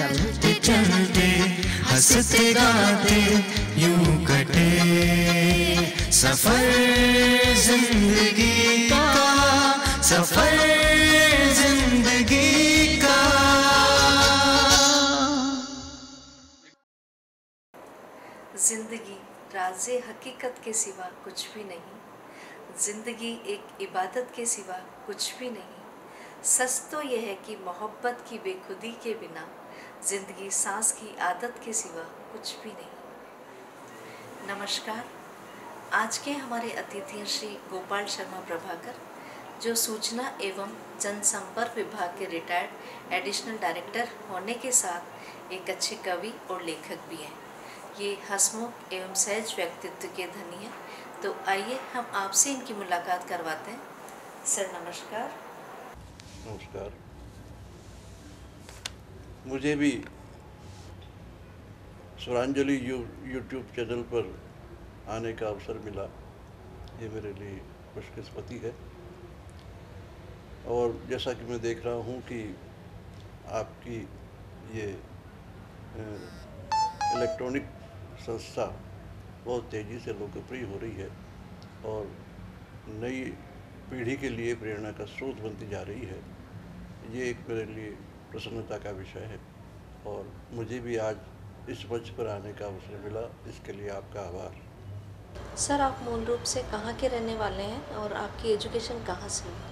चलते चलते हंसते गाते यूं कटे सफर जिंदगी का, सफर जिंदगी का। जिंदगी राज़े हकीकत के सिवा कुछ भी नहीं, जिंदगी एक इबादत के सिवा कुछ भी नहीं। सच तो यह है कि मोहब्बत की बेखुदी के बिना जिंदगी सांस की आदत के सिवा कुछ भी नहीं। नमस्कार, आज के हमारे अतिथि हैं श्री गोपाल शर्मा प्रभाकर, जो सूचना एवं जनसंपर्क विभाग के रिटायर्ड एडिशनल डायरेक्टर होने के साथ एक अच्छे कवि और लेखक भी हैं। ये हंसमुख एवं सहज व्यक्तित्व के धनी हैं। तो आइए हम आपसे इनकी मुलाकात करवाते हैं। सर नमस्कार। नमस्कार। मुझे भी स्वरांजलि यूट्यूब चैनल पर आने का अवसर मिला, ये मेरे लिए खुशकिस्मती है। और जैसा कि मैं देख रहा हूँ कि आपकी ये इलेक्ट्रॉनिक संस्था बहुत तेज़ी से लोकप्रिय हो रही है और नई पीढ़ी के लिए प्रेरणा का स्रोत बनती जा रही है। ये एक मेरे लिए प्रसन्नता का विषय है और मुझे भी आज इस मंच पर आने का अवसर मिला, इसके लिए आपका आभार। सर, आप मूल रूप से कहाँ के रहने वाले हैं और आपकी एजुकेशन कहाँ से हुई?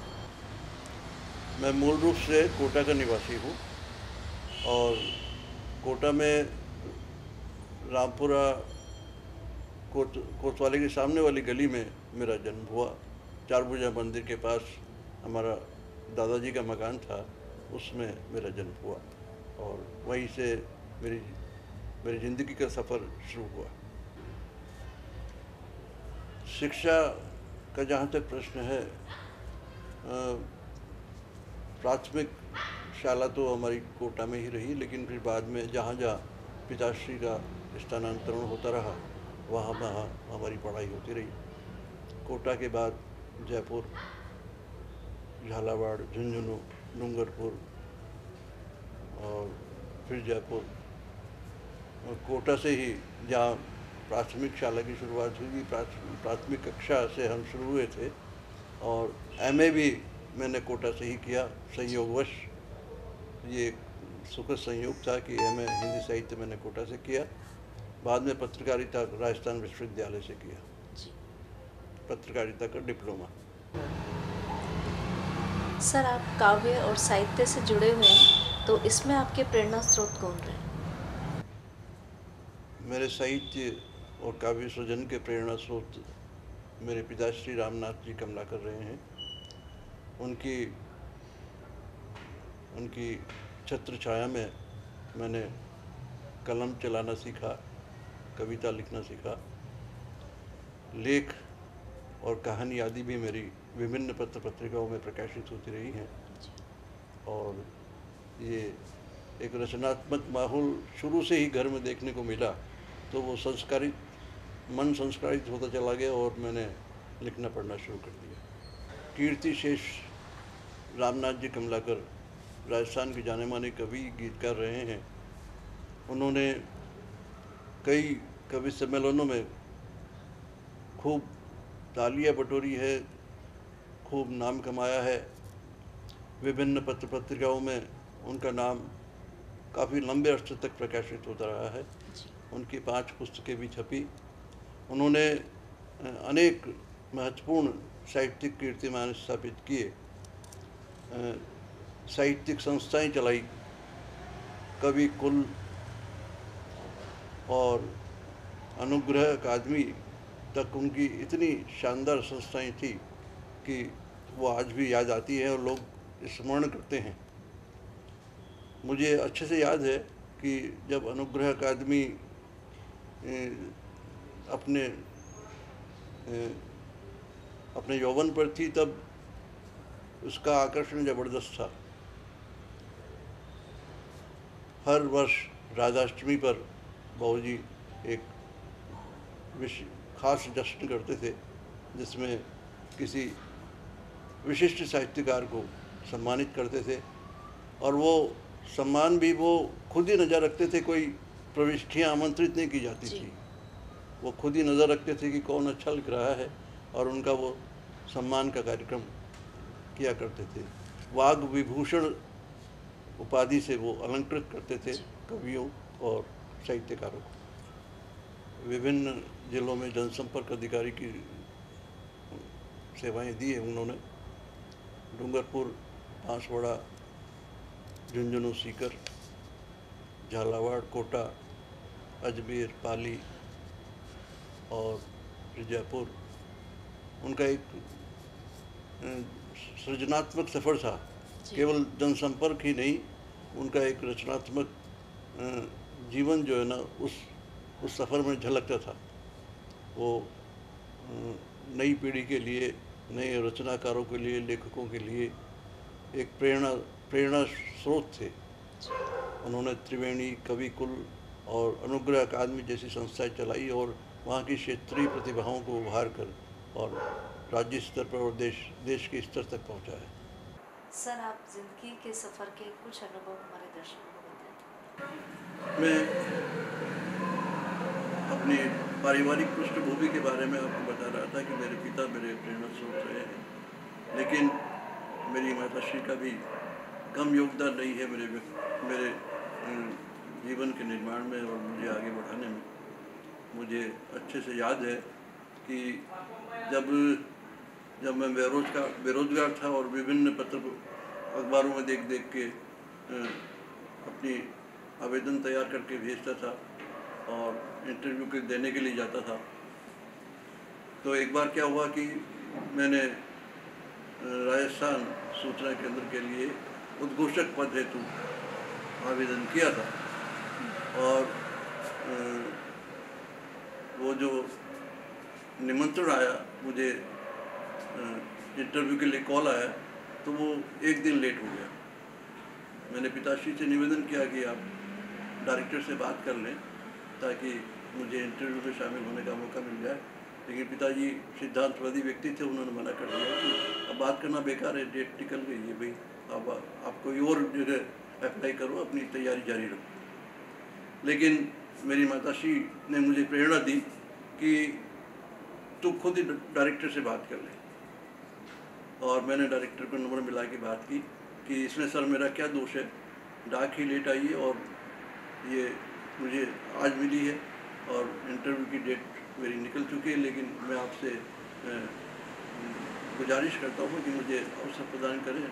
मैं मूल रूप से कोटा का निवासी हूँ और कोटा में रामपुरा कोतवाली के सामने वाली गली में मेरा जन्म हुआ। चारभुजा मंदिर के पास हमारा दादाजी का मकान था, उसमें मेरा जन्म हुआ और वहीं से मेरी ज़िंदगी का सफ़र शुरू हुआ। शिक्षा का जहाँ तक प्रश्न है, प्राथमिक शाला तो हमारी कोटा में ही रही, लेकिन फिर बाद में जहाँ जहाँ पिताश्री का स्थानांतरण होता रहा वहाँ हमारी पढ़ाई होती रही। कोटा के बाद जयपुर, झालावाड़, झुंझुनू, डूंगरपुर और फिर जयपुर। और कोटा से ही जहाँ प्राथमिक शाला की शुरुआत हुई, प्राथमिक कक्षा से हम शुरू हुए थे और एमए भी मैंने कोटा से ही किया। संयोगवश ये सुखद संयोग था कि एमए हिंदी साहित्य मैंने कोटा से किया। बाद में पत्रकारिता राजस्थान विश्वविद्यालय से किया, पत्रकारिता का डिप्लोमा। सर, आप काव्य और साहित्य से जुड़े हुए हैं, तो इसमें आपके प्रेरणा स्रोत कौन रहे? मेरे साहित्य और काव्य सृजन के प्रेरणा स्रोत मेरे पिताश्री रामनाथ जी कमलाकर रहे हैं। उनकी छत्र छाया में मैंने कलम चलाना सीखा, कविता लिखना सीखा। लेख और कहानी आदि भी मेरी विभिन्न पत्र पत्रिकाओं में प्रकाशित होती रही हैं और ये एक रचनात्मक माहौल शुरू से ही घर में देखने को मिला, तो वो मन संस्कारित होता चला गया और मैंने लिखना पढ़ना शुरू कर दिया। कीर्ति शेष रामनाथ जी कमलाकर राजस्थान के जाने माने कवि गीतकार रहे हैं। उन्होंने कई कवि सम्मेलनों में खूब तालियां बटोरी है, खूब नाम कमाया है। विभिन्न पत्र पत्रिकाओं में उनका नाम काफ़ी लंबे अर्थ तक प्रकाशित होता रहा है। उनकी 5 पुस्तकें भी छपी। उन्होंने अनेक महत्वपूर्ण साहित्यिक कीर्तिमान स्थापित किए, साहित्यिक संस्थाएं चलाई। कवि कुल और अनुग्रह अकादमी तक उनकी इतनी शानदार संस्थाएं थी कि वो आज भी याद आती है और लोग स्मरण करते हैं। मुझे अच्छे से याद है कि जब अनुग्रह अकादमी अपने यौवन पर थी, तब उसका आकर्षण ज़बरदस्त था। हर वर्ष राधाष्टमी पर बाबूजी एक खास जश्न करते थे, जिसमें किसी विशिष्ट साहित्यकार को सम्मानित करते थे और वो सम्मान भी वो खुद ही नज़र रखते थे, कोई प्रविष्टियाँ आमंत्रित नहीं की जाती थी। वो खुद ही नज़र रखते थे कि कौन अच्छा लिख रहा है और उनका वो सम्मान का कार्यक्रम किया करते थे। वाग विभूषण उपाधि से वो अलंकृत करते थे कवियों और साहित्यकारों को। विभिन्न जिलों में जनसंपर्क अधिकारी की सेवाएं दी है उन्होंने। डूंगरपुर, बांसवाड़ा, झुंझुनू, सीकर, झालावाड़, कोटा, अजमेर, पाली और जयपुर उनका एक सृजनात्मक सफ़र था। केवल जनसंपर्क ही नहीं, उनका एक रचनात्मक जीवन जो है ना उस सफ़र में झलकता था। वो नई पीढ़ी के लिए, नए रचनाकारों के लिए, लेखकों के लिए एक प्रेरणा स्रोत थे। उन्होंने त्रिवेणी, कविकुल और अनुग्रह अकादमी जैसी संस्थाएं चलाई और वहाँ की क्षेत्रीय प्रतिभाओं को उभार कर और राज्य स्तर पर और देश के स्तर तक पहुँचाया। सर, आप जिंदगी के सफ़र के कुछ अनुभव हमारे दर्शकों को बताएं। मैं अपनी पारिवारिक पृष्ठभूमि के बारे में आपको बता रहा था कि मेरे पिता मेरे प्रेरणा स्रोत रहे हैं, लेकिन मेरी माताश्री का भी कम योगदान नहीं है मेरे जीवन के निर्माण में और मुझे आगे बढ़ाने में। मुझे अच्छे से याद है कि जब मैं बेरोजगार था और विभिन्न पत्र अखबारों में देख के अपनी आवेदन तैयार करके भेजता था और इंटरव्यू के देने के लिए जाता था, तो एक बार क्या हुआ कि मैंने राजस्थान सूचना केंद्र के लिए उद्घोषक पद हेतु आवेदन किया था और वो जो निमंत्रण आया, मुझे इंटरव्यू के लिए कॉल आया, तो वो एक दिन लेट हो गया। मैंने पिताश्री से निवेदन किया कि आप डायरेक्टर से बात कर लें ताकि मुझे इंटरव्यू में शामिल होने का मौका मिल जाए, लेकिन पिताजी सिद्धांतवादी व्यक्ति थे, उन्होंने मना कर दिया कि अब बात करना बेकार है, डेट निकल गई है भाई, अब आप कोई और जगह अप्लाई करो, अपनी तैयारी जारी रखो। लेकिन मेरी माताश्री ने मुझे प्रेरणा दी कि तू खुद ही डायरेक्टर से बात कर ले, और मैंने डायरेक्टर को नंबर मिला के बात की कि इसमें सर मेरा क्या दोष है, डाक ही लेट आई है और ये मुझे आज मिली है और इंटरव्यू की डेट मेरी निकल चुकी है, लेकिन मैं आपसे गुजारिश करता हूँ कि मुझे अवसर प्रदान करें।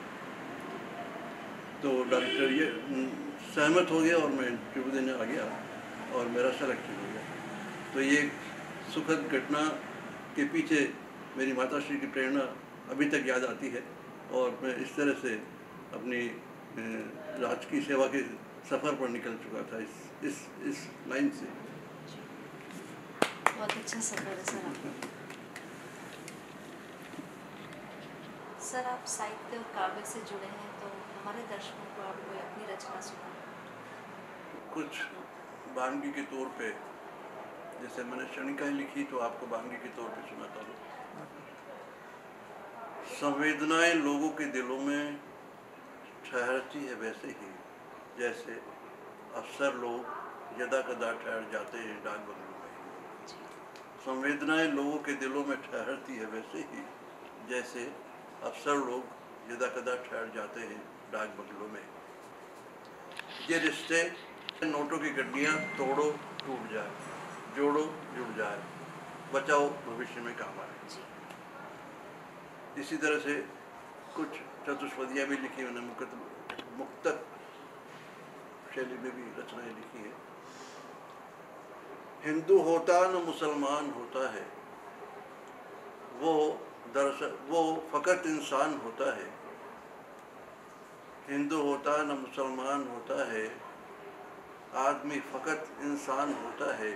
तो डायरेक्टर ये सहमत हो गया और मैं इंटरव्यू देने आ गया और मेरा सिलेक्शन हो गया। तो ये सुखद घटना के पीछे मेरी माताश्री की प्रेरणा अभी तक याद आती है और मैं इस तरह से अपनी राजकीय सेवा के सफ़र पर निकल चुका था इस लाइन से। बहुत अच्छा सफ़र है सर आपका। सर, आप साहित्य और काव्य से जुड़े हैं, तो हमारे दर्शकों को आप कोई अपनी रचना सुनाएं। कुछ बानगी के तौर पे, जैसे मैंने क्षणिकाएँ लिखी तो आपको बानगी के तौर पे सुनाता हूँ। संवेदनाएं लोगों के दिलों में ठहरती है वैसे ही जैसे अफसर लोग यदा कदा ठहर जाते हैं डाक बंगलों में। संवेदनाएं लोगों के दिलों में ठहरती है वैसे ही जैसे अफसर लोग यदा कदा ठहर जाते हैं डाक बंगलों में। ये रिश्ते नोटों की गड्डियाँ तोड़ो टूट जाए, जोड़ो जुड़ जाए, बचाओ भविष्य में काम आए। इसी तरह से कुछ चतुष्पदियाँ भी लिखी मैंने, मुक्तक शैली में भी रचनाएं लिखी है। हिंदू होता न मुसलमान होता है, वो दरअसल वो फ़कत इंसान होता है। हिंदू होता न मुसलमान होता है, आदमी फ़कत इंसान होता है।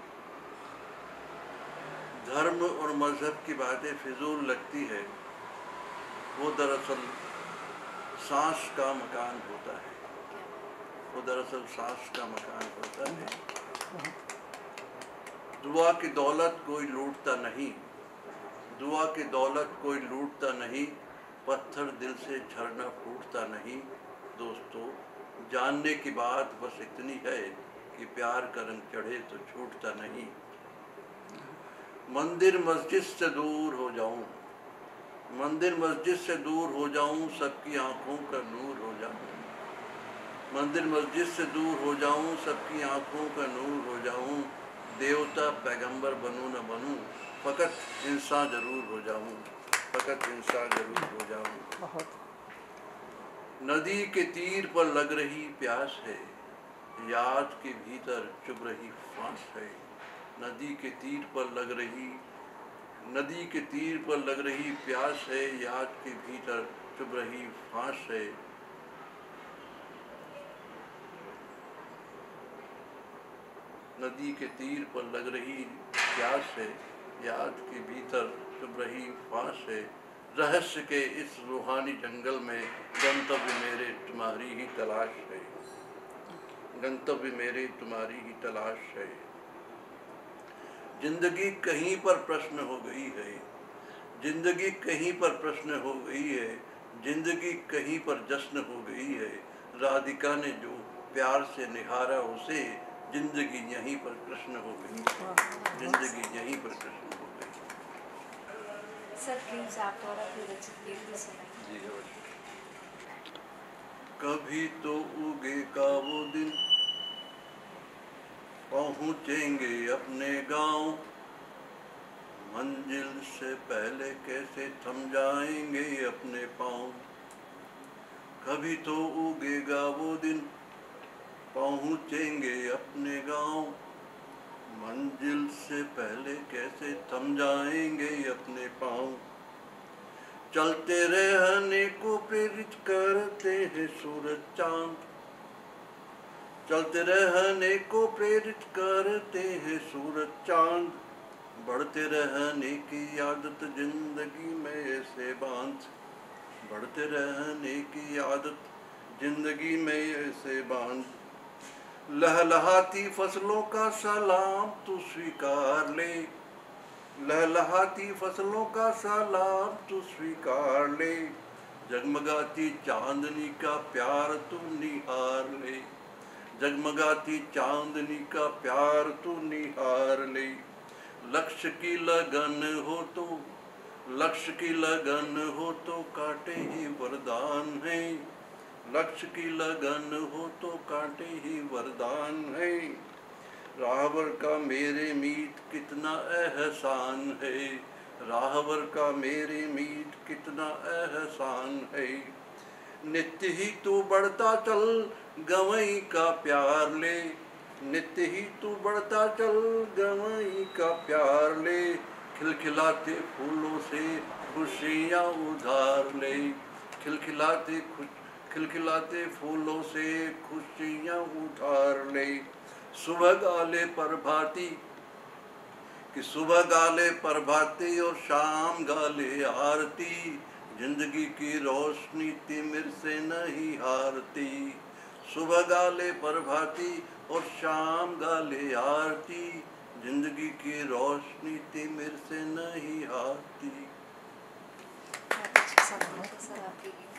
धर्म और मज़हब की बातें फिजूल लगती है, वो दरअसल सांस का मकान होता है। वो दरअसल सांस का मकान होता है। दुआ की दौलत कोई लूटता नहीं, दुआ की दौलत कोई लूटता नहीं, पत्थर दिल से झरना फूटता नहीं। दोस्तों, जानने की बात बस इतनी है कि प्यार का रंग चढ़े तो छूटता नहीं। मंदिर मस्जिद से दूर हो जाऊं, मंदिर मस्जिद से दूर हो जाऊं, सबकी आंखों का नूर हो जाऊं। मंदिर मस्जिद से दूर हो जाऊं, सबकी आंखों का नूर हो जाऊं। देवता पैगंबर बनूं न बनूं, फकत इंसान जरूर हो जाऊं, फकत इंसान जरूर हो जाऊं। बहुत नदी के तीर पर लग रही प्यास है, याद के भीतर चुभ रही फांस है। नदी के तीर पर लग रही, नदी के तीर पर लग रही प्यास है, याद के भीतर चुभ रही फांस है। नदी के तीर पर लग रही प्यास है, याद के भीतर चुभ रही फांस है। रहस्य के इस रूहानी जंगल में गंतव्य मेरे तुम्हारी ही तलाश है, गंतव्य मेरे तुम्हारी ही तलाश है। जिंदगी कहीं पर प्रश्न हो गई है, जिंदगी कहीं पर प्रश्न हो गई है, जिंदगी कहीं पर जश्न हो गई है। राधिका ने जो प्यार से निहारा उसे, जिंदगी यहीं पर कृष्ण हो गई, जिंदगी यहीं पर कृष्ण हो गई। सर प्लीज आप द्वारा अपनी रचित गीत भी सुनाइए। जी हाँ। कभी तो उगेगा वो दिन, पहुँचेंगे अपने गांव। मंजिल से पहले कैसे थम जाएंगे अपने पाँव। कभी तो उगेगा वो दिन, पहुँचेंगे अपने गांव। मंजिल से पहले कैसे थम जाएंगे अपने पाँव। चलते रहने को प्रेरित करते हैं सूरज चांद, चलते रहने को प्रेरित करते हैं सूरज चांद। बढ़ते रहने की आदत जिंदगी में ऐसे बांध, बढ़ते रहने की आदत जिंदगी में ऐसे बांध। लहलहाती फसलों का सलाम तू स्वीकार ले, लहलहाती फसलों का सलाम तू स्वीकार ले। जगमगाती चांदनी का प्यार तू निहार ले, जगमगाती चांदनी का प्यार तू निहार ले। लक्ष्य की लगन हो तो, लक्ष्य की लगन हो तो कांटे ही वरदान है, लक्ष्य की लगन हो तो कांटे ही वरदान है। राहबर का मेरे मीत कितना एहसान है, राहबर का मेरे मीत कितना एहसान है। नित्य ही तू बढ़ता चल गवई का प्यार ले, नित्य ही तू बढ़ता चल गवई का प्यार ले। खिलखिलाते फूलों से खुशियाँ उधार ले, खिलखिलाते खिलखिलाते फूलों से खुशियाँ उधार ले। सुबह गाले प्रभाती कि सुबह गाले प्रभाती और शाम गाले आरती। जिंदगी की रोशनी तिमिर से नहीं हारती, सुबह गाले प्रभाती और शाम गाले आरती। जिंदगी की रोशनी तिमिर से नहीं हारती। सर आपके गीत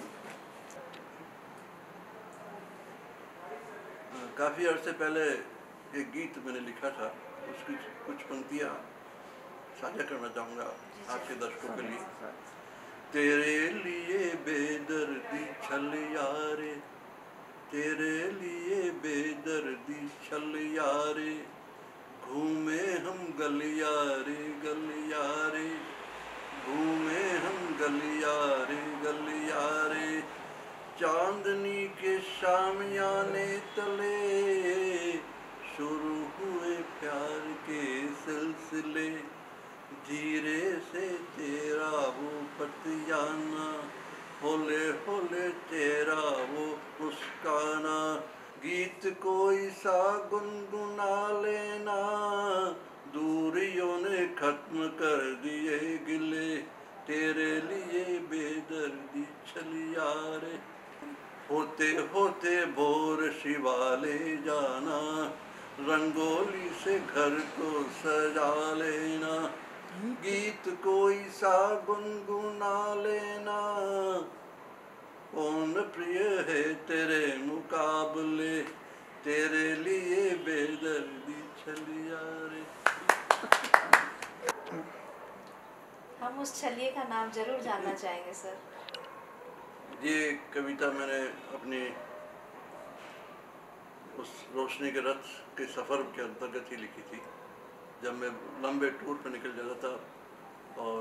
काफ़ी अर्से पहले एक गीत मैंने लिखा था, उसकी कुछ पंक्तियाँ साझा करना चाहूँगा आपके दर्शकों के लिए। तेरे लिए बेदर्दी छल यारे, तेरे लिए बेदर्दी छल यारे। घूमे हम गलियारे गलियारे, घूमे हम गलियारे गलियारे। चांदनी के शामियाने तले शुरू हुए प्यार के सिलसिले। धीरे से तेरा वो पतियाना, होले होले तेरा वो मुस्काना। गीत कोई सा गुनगुना लेना, दूरियों ने खत्म कर दिए गिले। तेरे लिए बेदर्दी छलिया रे, होते होते भोर शिवाले जाना। रंगोली से घर को सजा लेना, गीत कोई सा गुनगुना लेना। कौन प्रिय है तेरे मुकाबले, तेरे लिए बेदर्दी छलिया रे। हम उस छलिए का नाम जरूर जानना चाहेंगे सर। ये कविता मैंने अपनी उस रोशनी के रथ के सफ़र के अंतर्गत ही लिखी थी, जब मैं लंबे टूर पर निकल जाता था और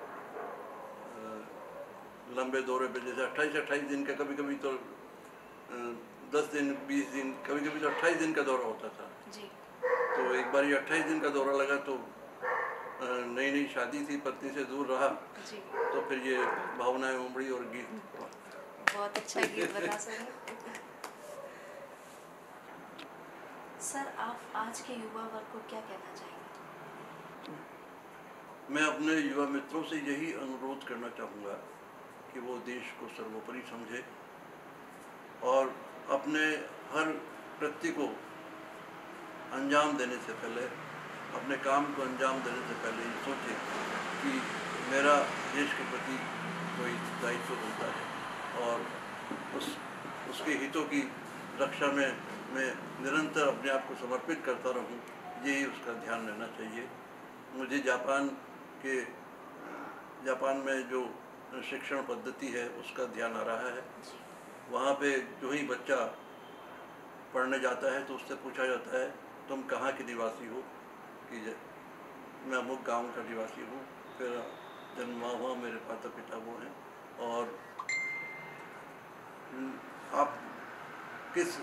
लंबे दौरे पे, जैसे 28 दिन का, कभी कभी तो 10 दिन 20 दिन, कभी कभी तो 28 दिन का दौरा होता था जी। तो एक बार ये 28 दिन का दौरा लगा तो नई नई शादी थी, पत्नी से दूर रहा जी। तो फिर ये भावनाएं उमड़ी और गीत। बहुत अच्छा गीत बना सर। सर आप आज के युवा वर्ग को क्या कहना चाहेंगे? मैं अपने युवा मित्रों से यही अनुरोध करना चाहूँगा कि वो देश को सर्वोपरि समझे और अपने हर कृत्य को अंजाम देने से पहले, अपने काम को अंजाम देने से पहले ये सोचे कि मेरा देश के प्रति कोई दायित्व बनता है और उसके हितों की रक्षा में मैं निरंतर अपने आप को समर्पित करता रहूं, यही उसका ध्यान रहना चाहिए। मुझे जापान में जो शिक्षण पद्धति है उसका ध्यान आ रहा है। वहाँ पे जो ही बच्चा पढ़ने जाता है तो उससे पूछा जाता है तुम कहाँ के निवासी हो, कि मैं अमुक गांव का निवासी हूँ, फिर जन्मा हुआ, मेरे माता पिता वो हैं और आप किस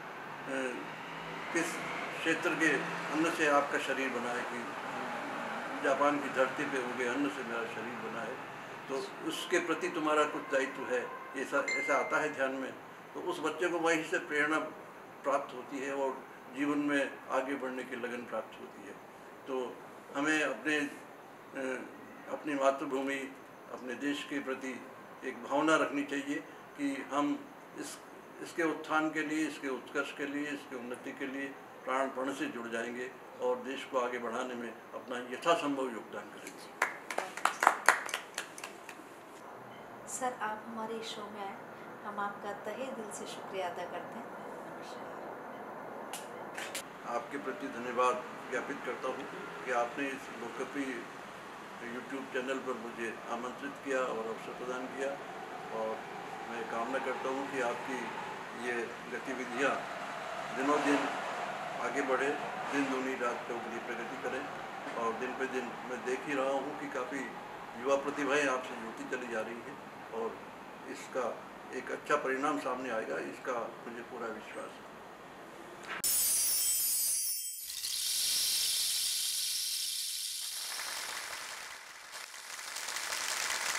क्षेत्र के अन्न से आपका शरीर बना है, कि जापान की धरती पे उगे अन्न से मेरा शरीर बना है, तो उसके प्रति तुम्हारा कुछ दायित्व है, ऐसा आता है ध्यान में। तो उस बच्चे को वहीं से प्रेरणा प्राप्त होती है और जीवन में आगे बढ़ने की लगन प्राप्त होती है। तो हमें अपनी मातृभूमि, अपने देश के प्रति एक भावना रखनी चाहिए कि हम इसके उत्थान के लिए, इसके उत्कर्ष के लिए, इसके उन्नति के लिए प्राणपण से जुड़ जाएंगे और देश को आगे बढ़ाने में अपना यथासंभव योगदान करेंगे। सर आप हमारे शो में आए, हम आपका तहे दिल से शुक्रिया अदा करते हैं। आपके प्रति धन्यवाद ज्ञापित करता हूँ कि आपने इस लोकप्रिय YouTube चैनल पर मुझे आमंत्रित किया और अवसर प्रदान किया और मैं कामना करता हूँ कि आपकी ये गतिविधियाँ दिनों दिन आगे बढ़े, दिन दूनी रात चौगुनी प्रगति करें और दिन पे दिन मैं देख ही रहा हूँ कि काफ़ी युवा प्रतिभाएं आपसे जुड़ती चली जा रही है और इसका एक अच्छा परिणाम सामने आएगा, इसका मुझे पूरा विश्वास है।